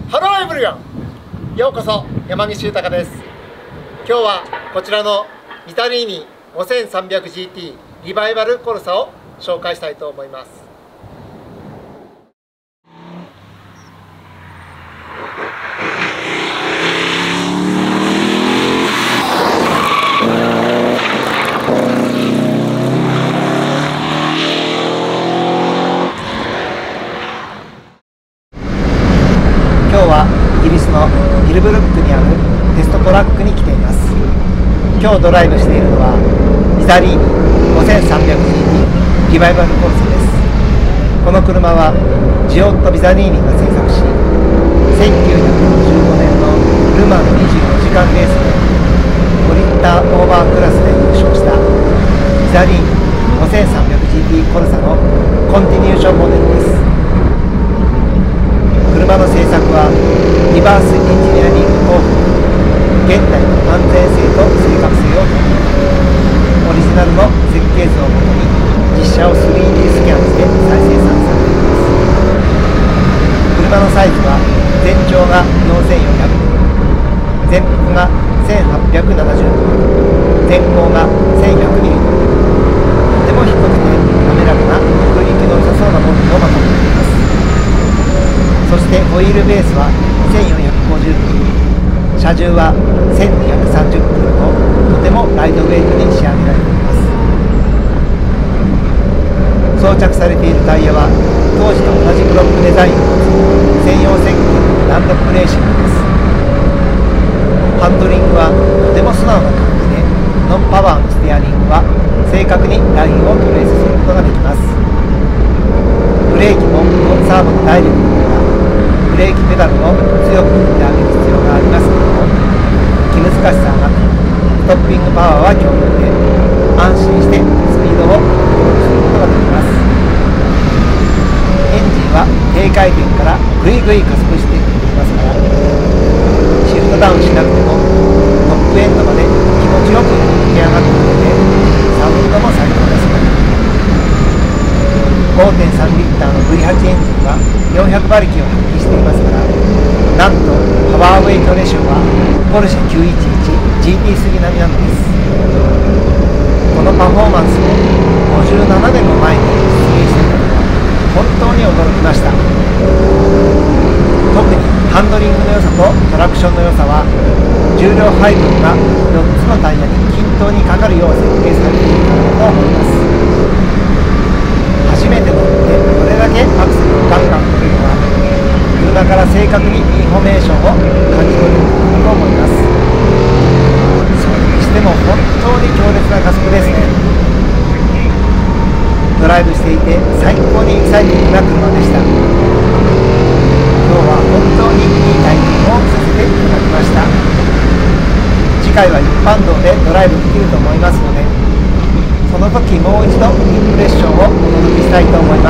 ハローエブリワン、ようこそ。山岸豊です。今日はこちらのビタリーニ 5300GT リバイバルコルサを紹介したいと思います。今日はイギリスのミルブルックにあるテストトラックに来ています。今日ドライブしているのはビザリーニ 5300GT リバイバルコルサです。この車はジオット・ビザリーニが製作し、1965年のルマン24時間レースで5リッターオーバークラスで優勝したビザリーニ 5300GT コルサのコンティニューションモデルです。車の製作はリバースエンジニアリング工法、現代の安全性と正確性を取り入れ、オリジナルの設計図をもとに実車を 3D スキャンして再生産されています。車のサイズは全長が4400ミリ、前幅が1870ミリ、前高が1100ミリ、とても低くて滑らかな空力の良さそうなモデルをまとめています。そしてホイールベースは1450ミリ、車重は1230キロととてもライトウェイトに仕上げられています。装着されているタイヤは当時と同じブロックデザインを持つ専用設計のダンロップレーシングです。ハンドリングはとても素直な感じで、ノンパワーのステアリングは正確にラインをトレースすることができます。ブレーキもサーボのダイレクトからブレーキペダルを強く振ってあげる必要がありますけれども、気難しさはなく、ストッピングパワーは強力で、安心してスピードをコントロールすることができます。エンジンは低回転からぐいぐい加速していきますから、シフトダウンしなくてもトップエンドまで気持ちよく駆け上がってくれて、サウンドも最高です。5.3 リッターの V8 エンジンは400馬力を発揮していますから、なんとパワーウェイトレシオはポルシェ 911GT3 並みなのです。このパフォーマンスを57年も前に実現していたのは本当に驚きました。特にハンドリングの良さとトラクションの良さは、重量配分が4つのタイヤに均等にかかるよう設計されているからだと思います。初めて乗ってどれだけアクセルをガンガン取れるのは、車から正確にインフォメーションを感じ取れることだと思います。それにしても本当に強烈な加速ですね。ドライブしていて最高にエキサイティングな車でした。今日は本当にいい体験をさせていただきました。次回は一般道でドライブできると思いますので、その時もう一度インプレッションをお届けしたいと思います。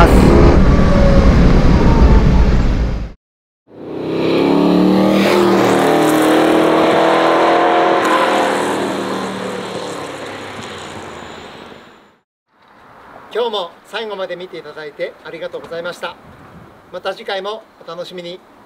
今日も最後まで見ていただいてありがとうございました。また次回もお楽しみに。